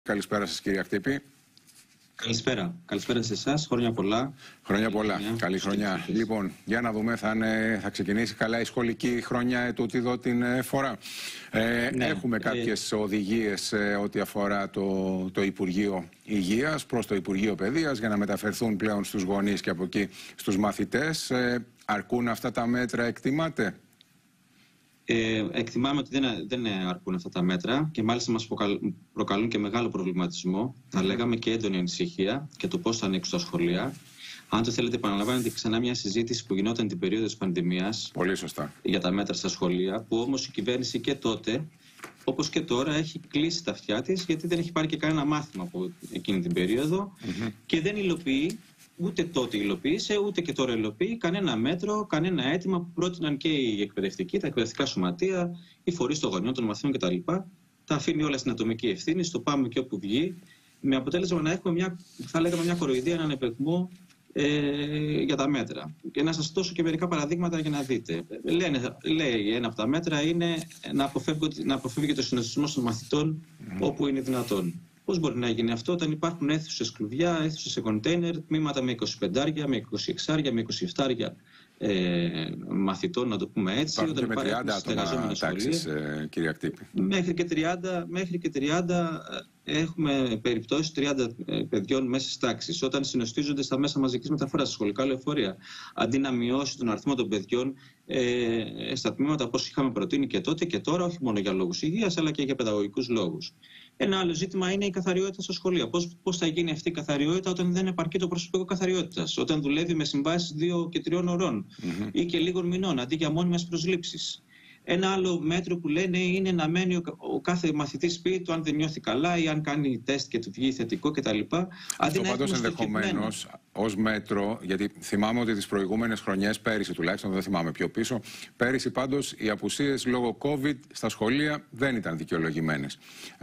Καλησπέρα σας, κύριε Ακτύπη. Καλησπέρα. Καλησπέρα σε εσάς. Χρόνια πολλά. Χρόνια πολλά. Καλή χρονιά. Λοιπόν, για να δούμε, θα ξεκινήσει καλά η σχολική χρονιά τούτη εδώ την φορά. Έχουμε κάποιες οδηγίες ό,τι αφορά το Υπουργείο Υγείας προς το Υπουργείο Παιδείας για να μεταφερθούν πλέον στους γονείς και από εκεί στους μαθητές. Αρκούν αυτά τα μέτρα, εκτιμάτε? Εκτιμάμε ότι δεν αρκούν αυτά τα μέτρα και μάλιστα μας προκαλούν και μεγάλο προβληματισμό. Θα λέγαμε και έντονη ανησυχία και το πώς θα ανοίξουν τα σχολεία. Αν το θέλετε, επαναλαμβάνεται ξανά μια συζήτηση που γινόταν την περίοδο της πανδημίας. Πολύ σωστά. Για τα μέτρα στα σχολεία, που όμως η κυβέρνηση και τότε, όπως και τώρα, έχει κλείσει τα αυτιά της, γιατί δεν έχει πάρει και κανένα μάθημα από εκείνη την περίοδο και δεν υλοποιεί. Ούτε τότε υλοποίησε, ούτε και τώρα υλοποιεί κανένα μέτρο, κανένα αίτημα που πρότειναν και οι εκπαιδευτικοί, τα εκπαιδευτικά σωματεία, οι φορείς των γονιών, των μαθητών κτλ. Τα αφήνει όλα στην ατομική ευθύνη, στο πάμε και όπου βγει, με αποτέλεσμα να έχουμε μια κοροϊδία, έναν επεκμό για τα μέτρα. Και να σας δώσω και μερικά παραδείγματα για να δείτε. Λέει ένα από τα μέτρα είναι να αποφεύγει το συνοστισμό των μαθητών όπου είναι δυνατόν. Πώς μπορεί να γίνει αυτό όταν υπάρχουν αίθουσες κλουβιά, αίθουσες σε κοντέινερ, τμήματα με 25, με 26, με 27 μαθητών, να το πούμε έτσι. Υπάρχουν και με 30 άτομα τάξεις, κύριε Ακτύπη. Μέχρι και 30 έχουμε περιπτώσεις 30 παιδιών μέσα στις τάξεις, όταν συνοστίζονται στα μέσα μαζικής μεταφοράς, στα σχολικά λεωφορεία. Αντί να μειώσει τον αριθμό των παιδιών στα τμήματα, όπως είχαμε προτείνει και τότε και τώρα, όχι μόνο για λόγους υγείας, αλλά και για παιδαγωγικούς λόγους. Ένα άλλο ζήτημα είναι η καθαριότητα στα σχολεία. Πώς θα γίνει αυτή η καθαριότητα όταν δεν επαρκεί το προσωπικό καθαριότητας, όταν δουλεύει με συμβάσεις 2 και 3 ωρών ή και λίγων μηνών, αντί για μόνιμες προσλήψεις. Ένα άλλο μέτρο που λένε είναι να μένει ο κάθε μαθητής σπίτι του αν δεν νιώθει καλά ή αν κάνει τεστ και του βγει θετικό κτλ. Αυτό πάντως ενδεχομένως ως μέτρο, γιατί θυμάμαι ότι τις προηγούμενες χρονιές, πέρυσι τουλάχιστον, δεν θυμάμαι πιο πίσω, πέρυσι πάντως οι απουσίες λόγω COVID στα σχολεία δεν ήταν δικαιολογημένες.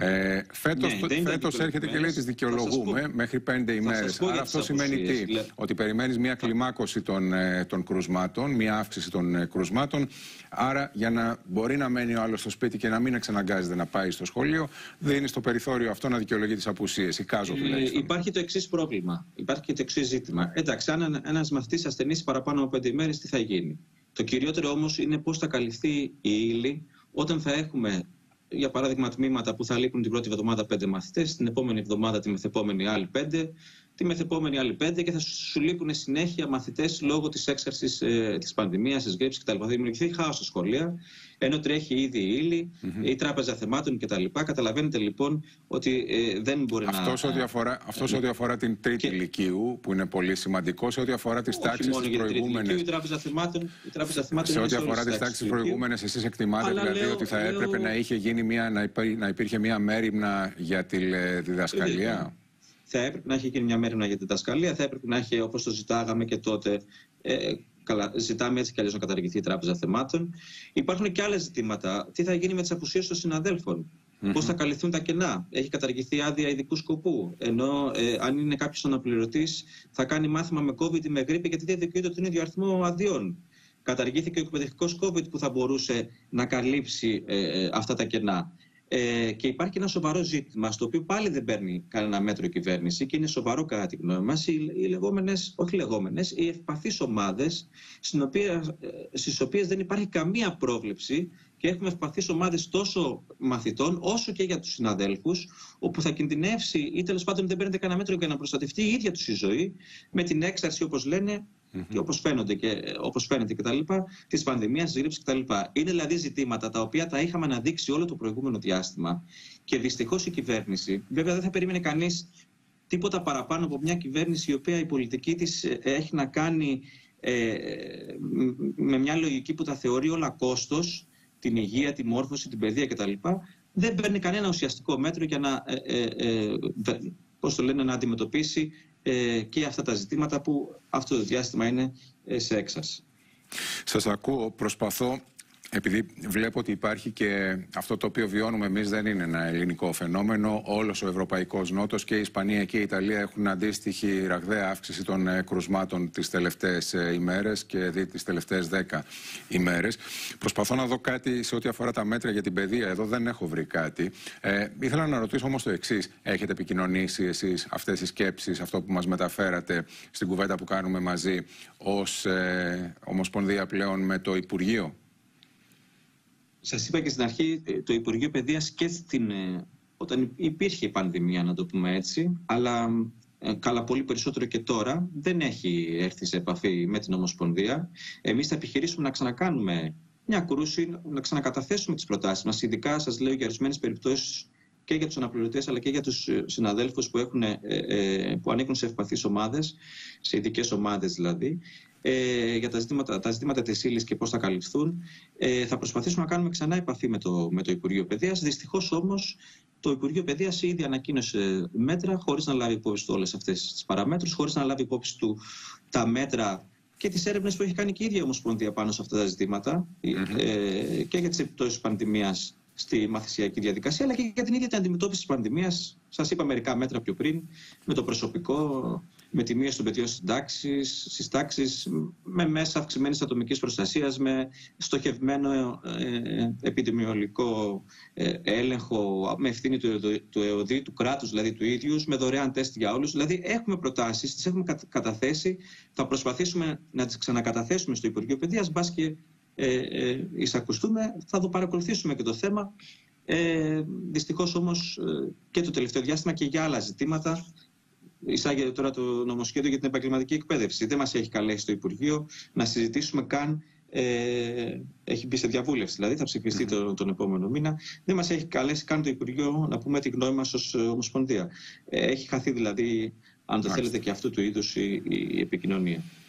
Φέτος έρχεται και λέει τις δικαιολογούμε μέχρι 5 ημέρες. Άρα αυτό σημαίνει τι? Ότι περιμένεις μια κλιμάκωση των κρουσμάτων, μια αύξηση των κρουσμάτων. Άρα για να μπορεί να μένει ο άλλος στο σπίτι και να μην εξαναγκάζεται να πάει στο σχολείο, δίνει στο περιθώριο αυτό να δικαιολογεί τις απουσίες. Υπάρχει το εξής πρόβλημα. Υπάρχει και το εξής ζήτημα. Εντάξει, αν ένας μαθητής ασθενήσει παραπάνω από 5 ημέρες, τι θα γίνει? Το κυριότερο όμως είναι πώς θα καλυφθεί η ύλη όταν θα έχουμε, για παράδειγμα, τμήματα που θα λείπουν την πρώτη εβδομάδα 5 μαθητές, την επόμενη εβδομάδα τη μεθεπόμενη άλλοι 5, τη μεθεπόμενη άλλοι 5 και θα σου λείπουν συνέχεια μαθητές λόγω της έξαρσης της πανδημίας, της γρήψης κτλ. Θα δημιουργηθεί χάος στα σχολεία, ενώ τρέχει ήδη η ύλη, η τράπεζα θεμάτων κτλ. Καταλαβαίνετε λοιπόν ότι δεν μπορεί Αυτό ό,τι αφορά την τρίτη λυκείου, που είναι πολύ σημαντικό, σε ό,τι αφορά τις τάξεις τις προηγούμενες. Η τράπεζα θεμάτων. Σε ό,τι αφορά τις τάξεις προηγούμενες, εσείς εκτιμάτε δηλαδή ότι θα έπρεπε να είχε γίνει να υπήρχε μια μέριμνα για τη διδασκαλία? Θα έπρεπε να έχει γίνει μια μέριμνα για τη διδασκαλία, θα έπρεπε να έχει, όπως το ζητάγαμε και τότε, ζητάμε έτσι κι αλλιώς να καταργηθεί η τράπεζα θεμάτων. Υπάρχουν και άλλα ζητήματα. Τι θα γίνει με τις απουσίες των συναδέλφων? Πώς θα καλυφθούν τα κενά? Έχει καταργηθεί άδεια ειδικού σκοπού. Ενώ αν είναι κάποιος αναπληρωτής, θα κάνει μάθημα με COVID ή με γρίπη, γιατί δεν δικαιούται τον ίδιο αριθμό αδειών. Καταργήθηκε ο εκπαιδευτικός COVID που θα μπορούσε να καλύψει αυτά τα κενά. Και υπάρχει ένα σοβαρό ζήτημα, στο οποίο πάλι δεν παίρνει κανένα μέτρο η κυβέρνηση και είναι σοβαρό κατά τη γνώμη μας, οι ευπαθείς ομάδες, στις οποίες δεν υπάρχει καμία πρόβλεψη και έχουμε ευπαθείς ομάδες τόσο μαθητών όσο και για τους συναδέλφους, όπου θα κινδυνεύσει ή τέλος πάντων δεν παίρνετε κανένα μέτρο για να προστατευτεί η ίδια τους η ζωή με την έξαρση, όπως λένε, και όπως φαίνεται κτλ., της πανδημίας, της γρήψης κτλ. Είναι δηλαδή ζητήματα τα οποία τα είχαμε αναδείξει όλο το προηγούμενο διάστημα και δυστυχώς η κυβέρνηση, βέβαια δεν θα περίμενε κανείς τίποτα παραπάνω από μια κυβέρνηση η οποία η πολιτική της έχει να κάνει με μια λογική που τα θεωρεί όλα κόστος, την υγεία, τη μόρφωση, την παιδεία κτλ. Δεν παίρνει κανένα ουσιαστικό μέτρο για να αντιμετωπίσει και αυτά τα ζητήματα που αυτό το διάστημα είναι σε έξαρση. Σας ακούω, προσπαθώ Επειδή βλέπω ότι υπάρχει και αυτό το οποίο βιώνουμε εμείς δεν είναι ένα ελληνικό φαινόμενο. Όλος ο Ευρωπαϊκός Νότος και η Ισπανία και η Ιταλία έχουν αντίστοιχη ραγδαία αύξηση των κρουσμάτων τις τελευταίες ημέρες και τις τελευταίες 10 ημέρες. Προσπαθώ να δω κάτι σε ό,τι αφορά τα μέτρα για την παιδεία. Εδώ δεν έχω βρει κάτι. Ήθελα να ρωτήσω όμως το εξής. Έχετε επικοινωνήσει εσείς αυτές τις σκέψεις, αυτό που μας μεταφέρατε στην κουβέντα που κάνουμε μαζί ως Ομοσπονδία πλέον με το Υπουργείο? Σας είπα και στην αρχή, το Υπουργείο Παιδείας και όταν υπήρχε η πανδημία, να το πούμε έτσι, αλλά καλά πολύ περισσότερο και τώρα, δεν έχει έρθει σε επαφή με την Ομοσπονδία. Εμείς θα επιχειρήσουμε να ξανακάνουμε μια κρούση, να ξανακαταθέσουμε τις προτάσεις μας, ειδικά σας λέω για ορισμένες περιπτώσεις και για τους αναπληρωτές αλλά και για τους συναδέλφους που ανήκουν σε ευπαθείς ομάδες, σε ειδικές ομάδες δηλαδή, για τα ζητήματα της ύλης και πώς θα καλυφθούν. Θα προσπαθήσουμε να κάνουμε ξανά επαφή με το Υπουργείο Παιδείας. Δυστυχώς όμως το Υπουργείο Παιδείας ήδη ανακοίνωσε μέτρα χωρίς να λάβει υπόψη του όλες αυτές τις παραμέτρους, χωρίς να λάβει υπόψη του τα μέτρα και τις έρευνες που έχει κάνει και η ίδια Ομοσπονδία πάνω σε αυτά τα ζητήματα και για τις επιπτώσεις της πανδημίας στη μαθησιακή διαδικασία, αλλά και για την ίδια την αντιμετώπιση της πανδημίας. Σας είπα μερικά μέτρα πιο πριν, με το προσωπικό, με τη μείωση των παιδιών στις τάξεις, με μέσα αυξημένης ατομικής προστασίας, με στοχευμένο επιδημιολογικό έλεγχο, με ευθύνη του ΕΟΔΗ, του κράτους δηλαδή του ίδιου, με δωρεάν τεστ για όλους. Δηλαδή έχουμε προτάσεις, τις έχουμε καταθέσει, θα προσπαθήσουμε να τις ξανακαταθέσουμε στο Υπουργείο Παιδείας, μπας και εισακουστούμε, θα το παρακολουθήσουμε και το θέμα. Δυστυχώς όμως και το τελευταίο διάστημα και για άλλα ζητήματα εισάγεται τώρα το νομοσχέδιο για την επαγγελματική εκπαίδευση. Δεν μας έχει καλέσει το Υπουργείο να συζητήσουμε καν. Έχει μπει σε διαβούλευση, δηλαδή θα ψηφιστεί τον επόμενο μήνα. Δεν μας έχει καλέσει καν το Υπουργείο να πούμε τη γνώμη μας ως Ομοσπονδία. Έχει χαθεί δηλαδή, αν το θέλετε, και αυτού του είδους η επικοινωνία.